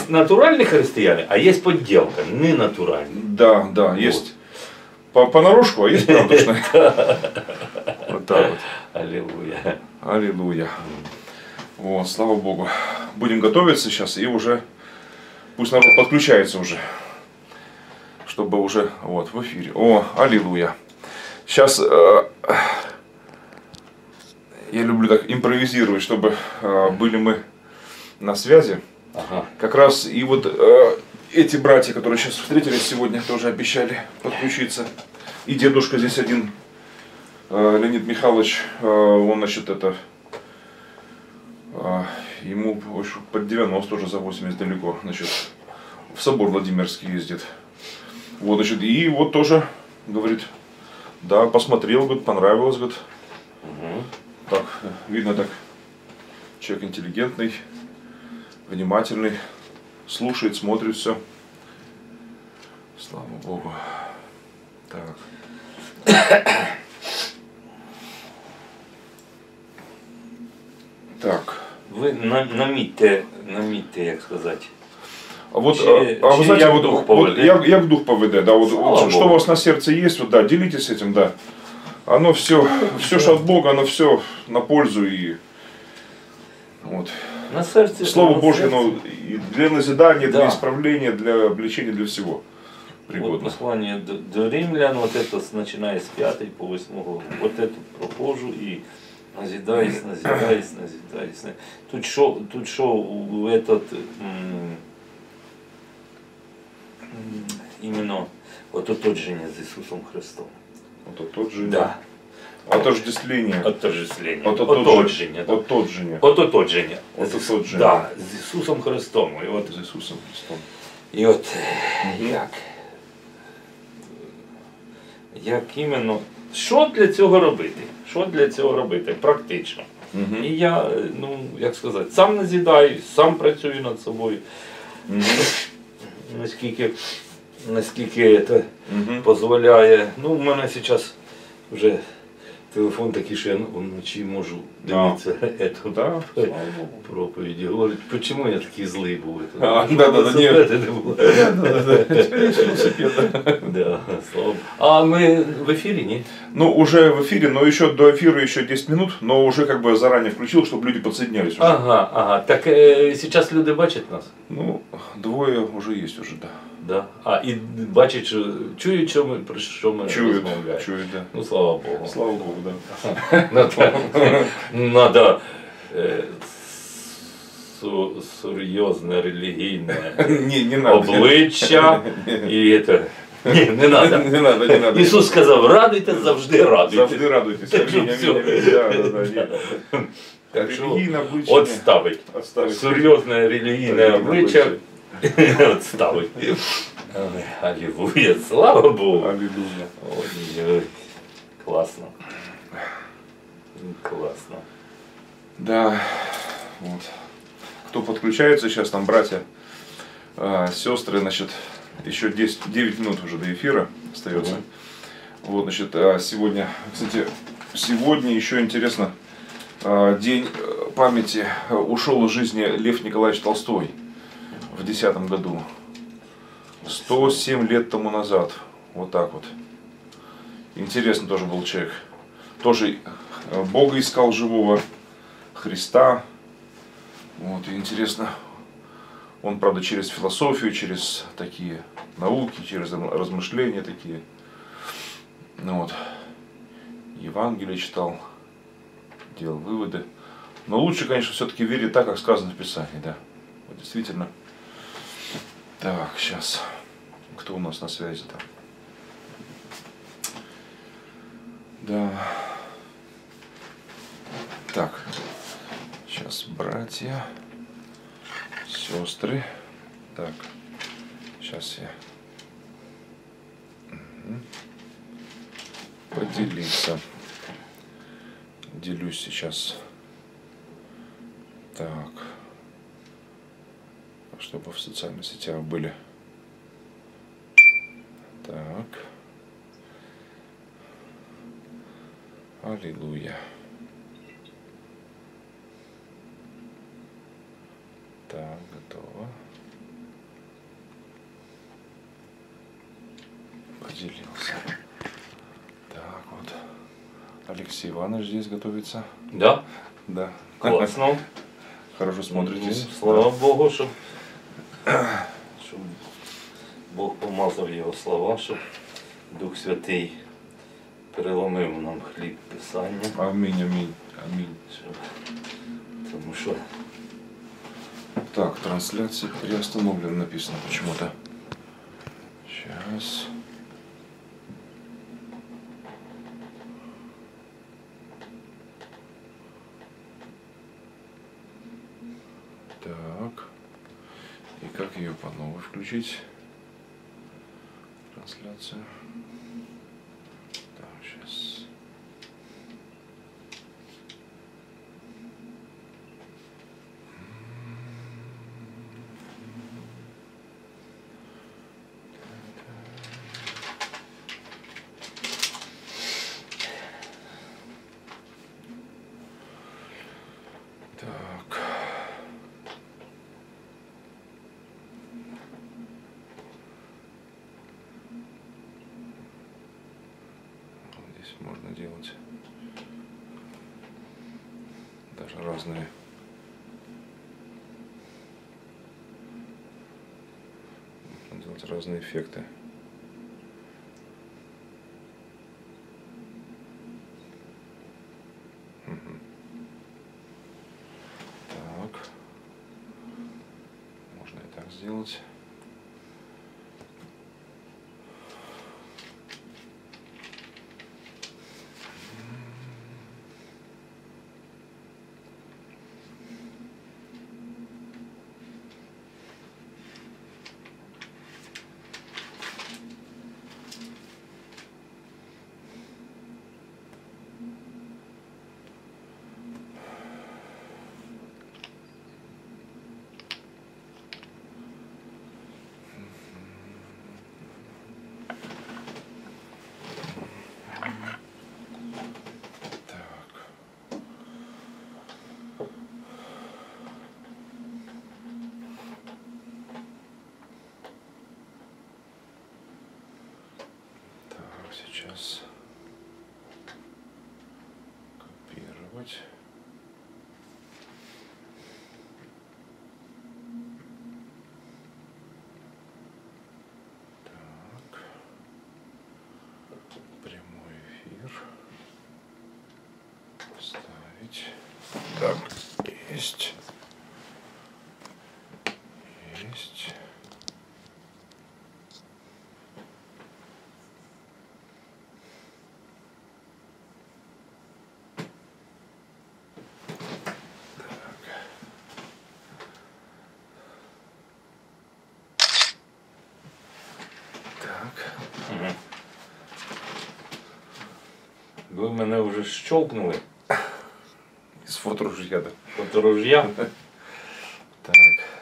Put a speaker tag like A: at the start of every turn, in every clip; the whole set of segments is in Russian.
A: есть натуральные христиане, а есть подделка, не натуральные.
B: Да, да, вот. Есть понарошку, а есть правдушные. Вот так вот.
A: Аллилуйя.
B: Аллилуйя. Вот, слава Богу. Будем готовиться сейчас и уже, пусть народ подключается уже, чтобы уже, вот, в эфире. О, аллилуйя. Сейчас я люблю так импровизировать, чтобы были мы на связи.
A: Ага.
B: Как раз и вот эти братья, которые сейчас встретились сегодня, тоже обещали подключиться. И дедушка здесь один, Леонид Михайлович, он, значит, это, ему под 90 уже, за 80 далеко, значит, в собор Владимирский ездит. Вот, значит, и вот тоже, говорит, да, посмотрел, говорит, понравилось, говорит.
A: Угу.
B: Так, видно так, человек интеллигентный, внимательный, слушает, смотрит все. Слава Богу. Так. Так.
A: Ви намітьте, як сказати.
B: А вот, вы знаете, вот як дух поведе, да, вот что у вас на сердце есть, вот, да, делитесь этим, да. Оно все, что от Бога, оно все на пользу и вот.
A: На сердце,
B: Слово
A: на
B: Божье,
A: сердце.
B: оно и для назидания,
A: Да.
B: для исправления, для обличения, для всего пригодно.
A: Вот послание до римлян, вот это, начиная с 5 по 8, вот это прохожу и назидаюсь. Тут що этот, іменно ототождення з Ісусом Христом.
B: Ототождение.
A: Да.
B: Отождествление.
A: Отождествлення.
B: Ототождение.
A: Ототождення.
B: Ототождение.
A: Да, з Ісусом Христом. І от,
B: З Ісусом Христом.
A: і от як іменно, що для цього робити? Що для цього робити? Практично. І я, ну, як сказати, сам назідаю, сам працюю над собою. Наскільки це дозволяє. Ну, у мене зараз вже телефон такий, що я вночі можу дивитися эту проповіді. Говорить, чому я такий злий був? А мы в эфире, не?
B: Ну, уже в эфире, но еще до эфира еще 10 минут, но уже как бы заранее включил, чтобы люди подсоединялись уже.
A: Ага. Так сейчас люди бачать нас?
B: Ну, двое уже есть уже, да.
A: Да. А, і бачать, що чують, що ми розмовляємо.
B: Чують, да.
A: Ну, слава Богу.
B: Слава Богу, да.
A: Надо серйозне релігійне обличчя і це. Ні, не треба.
B: Не надо.
A: Ісус сказав, радуйтесь, завжди радуйтесь.
B: Завжди радуйтесь.
A: Так що відставить. Серйозне релігійне обличчя. Отставить. Аллилуйя, слава Богу.
B: Аллилуйя.
A: Ой, классно. Классно.
B: Да, вот. Кто подключается сейчас, там братья, сестры, значит, еще 9 минут уже до эфира остается. Вот, значит, сегодня, кстати, еще интересно, день памяти, ушел из жизни Лев Николаевич Толстой в 2010 году. 107 лет тому назад. Вот так вот. Интересно тоже был человек. Тоже Бога искал живого, Христа. Вот, и интересно, он, правда, через философию, через такие науки, через размышления такие. Ну вот, Евангелие читал, делал выводы. Но лучше, конечно, все-таки верить так, как сказано в Писании, да. Вот, действительно. Так, сейчас. Кто у нас на связи-то? Да. Так. Сейчас братья, сестры. Так. Сейчас я поделиться. Делюсь сейчас. Так. Чтобы в социальных сетях были. Так. Аллилуйя. Так, готово. поделился. Так вот. Алексей Иванович здесь готовится.
A: Да?
B: Да.
A: Классно.
B: Хорошо смотритесь.
A: Слава Богу, щоб Бог помазав його слова, щоб Дух Святий переломив нам хліб Писання.
B: Аминь, аминь, аминь.
A: Тому що
B: Так, трансляция приостановлена, написано почему-то. Сейчас. Так. И как ее по новой включить? Трансляцию. Так, сейчас. Так. Здесь можно делать даже разные можно делать разные эффекты. Мгм. Так. Можно и так сделать. Сейчас копировать. Так. Прямой эфир. Вставить. Так, есть. Есть.
A: ви мене вже щолкнули.
B: Из фоторужья, да.
A: Фоторужья.
B: Так.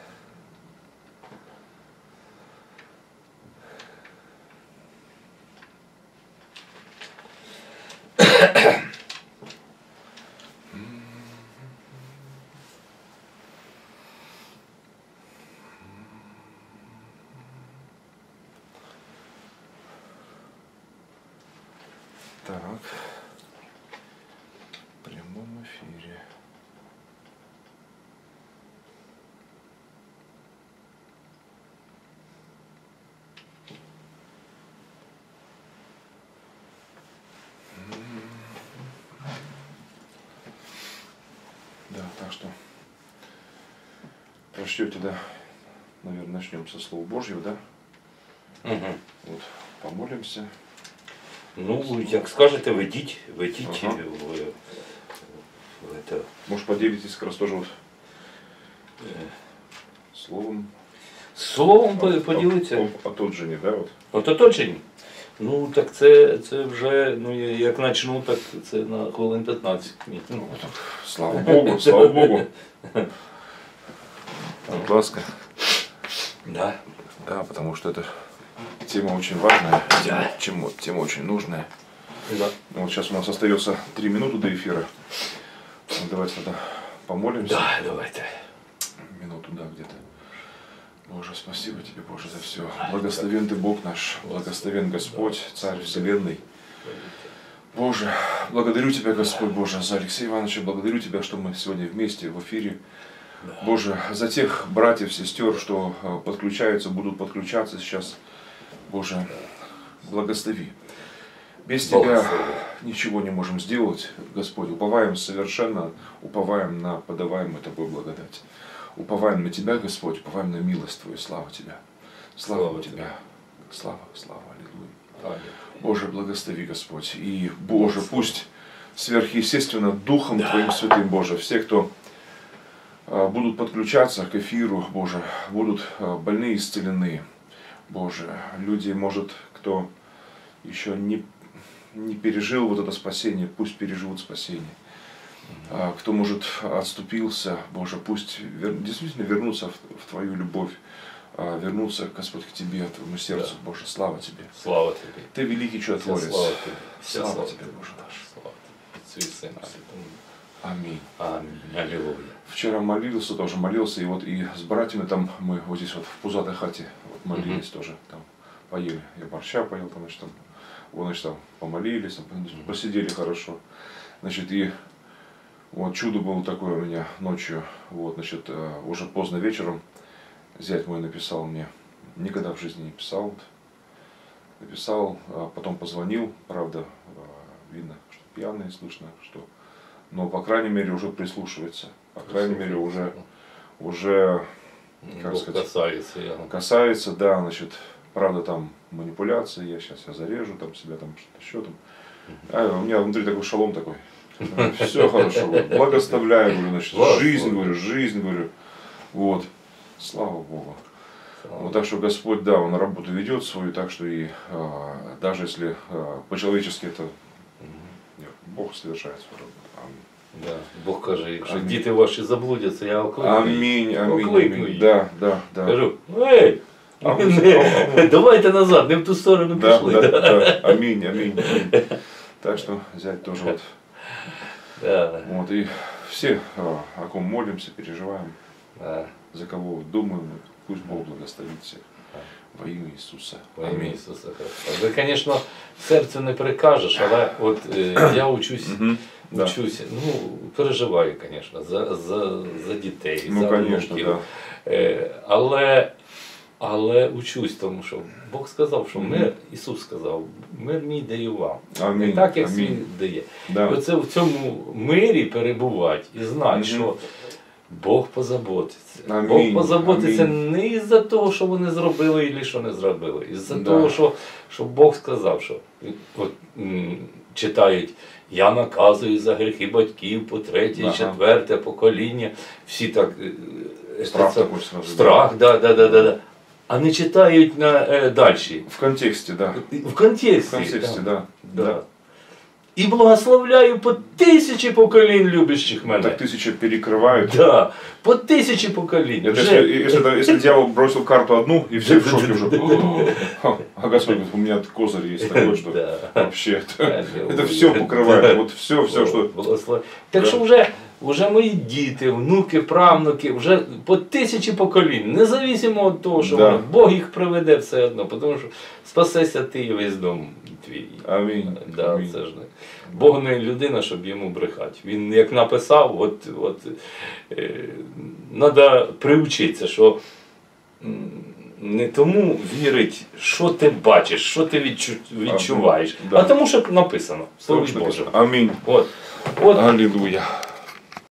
B: Так. В прямом эфире. Да, так что прочтете, да, наверное, начнем со Слова Божьего, да?
A: Угу.
B: Вот, помолимся.
A: Ну, як скажете, ведіть
B: Ага.
A: в это.
B: Может, поделитесь как раз тоже вот словом.
A: Словом поділитися.
B: О тот же не, да? Вот.
A: Оточені. Ну, так це вже, ну, як почну, так це на хвилин 15.
B: Ну, вот, слава Богу, слава Богу. Будь ласка.
A: Да.
B: Да, потому что это тема очень важная,
A: Да.
B: тема очень нужная.
A: Да.
B: Вот сейчас у нас остается 3 минуты до эфира. Давайте тогда помолимся.
A: Да, давайте.
B: Минуту, да, где-то. Может Боже, спасибо Тебе, Боже, за все. Благословен Ты, Бог наш, благословен Господь, Царь Вселенной. Боже, благодарю Тебя, Господь Боже, за Алексея Ивановича, благодарю Тебя, что мы сегодня вместе в эфире. Боже, за тех братьев, сестер, что подключаются, будут подключаться сейчас. Боже, благослови. Без Тебя ничего не можем сделать, Господь. Уповаем совершенно, уповаем на подаваемую Тобой благодать. Уповаем на Тебя, Господь, уповаем на милость Твою. Слава Тебя. Слава Тебя. Слава, слава, аллилуйя. Боже, благослови, Господь. И, Боже, пусть сверхъестественно Духом Твоим Святым, Боже, все, кто будут подключаться к эфиру, Боже, будут больные исцелены. Боже, люди, может, кто еще не пережил вот это спасение, пусть переживут спасение. Кто, может, отступился, Боже, пусть действительно вернутся в Твою любовь, вернуться, Господь, к Тебе, к Твоему сердцу. Боже, слава Тебе.
A: Слава Тебе.
B: Ты великий чудотворец.
A: Слава
B: Тебе, Боже наш.
A: Слава Тебе.
B: Аминь.
A: Аминь. Аллилуйя.
B: Вчера молился, тоже молился, и вот и с братьями там мы вот здесь вот в пузатой хате вот молились тоже, там поели. Я борща поел, там, значит, там, вот, значит, там помолились, там, посидели хорошо. Значит, и вот чудо было такое у меня ночью, вот, значит, уже поздно вечером зять мой написал мне, никогда в жизни не писал, вот, написал, а потом позвонил, правда, видно, что пьяный, слышно, что, но по крайней мере уже прислушивается, по крайней мере уже как
A: Бог
B: сказать,
A: касается,
B: да, значит, правда там манипуляции, я сейчас зарежу там себя там что-то еще там, а у меня внутри такой шалом такой. Все хорошо, благословляю, говорю, значит, жизнь, говорю, вот, слава Богу. Вот так что Господь, да, Он работу ведет свою, так что и даже если по-человечески это Бог совершает свою работу. Аминь.
A: Да, Бог каже, якщо діти ваші заблудяться, я окликну.
B: Амінь. Да.
A: Кажу, ей! Давайте назад, не в ту сторону пішли.
B: Да. Аминь. Так что зять тоже вот.
A: Да.
B: Вот и все, о ком молимся, переживаем, за кого думаем, пусть Бог благословит всех. Во ім'я Ісуса.
A: Во ім'я Ісуса Христа. Ви, звісно, серцю не прикажеш, але от я учусь, ну, переживаю, звісно, за дітей, за внуків. Але учусь, тому що Бог сказав, що мир, Ісус сказав, мир мій даю вам. Не так, як світ дає. І оце в цьому мирі перебувати і знати, що Бог позаботиться. Бог позаботиться не із-за того, що вони зробили, або що не зробили. Із-за того, що Бог сказав, що от, читають, я наказую за гріхи батьків по третє, четверте покоління. Всі так... Страх, да. А не читають далі.
B: В контексті, да.
A: В контексті,
B: да.
A: І благословляю по 1000 поколінь любящих мене.
B: Так 1000 перекрывают.
A: Да, по 1000 поколінь.
B: Если дьявол бросил карту одну, и все в шоке уже. А Господь говорит, у меня козырь есть такой, что вообще это все покрывает. Вот все, что...
A: Так що вже мої діти, внуки, правнуки, вже по 1000 поколінь, незалежно від того, що Бог їх приведе все одно, тому що спасешся ти і весь дом твій.
B: Амінь.
A: Да, це ж не. Бог не людина, щоб йому брехати. Він як написав, треба приучитися, що не тому вірить, що ти бачиш, що ти відчуваєш, а тому, що написано в Слові Божому.
B: Амінь.
A: От.
B: Аллилуйя.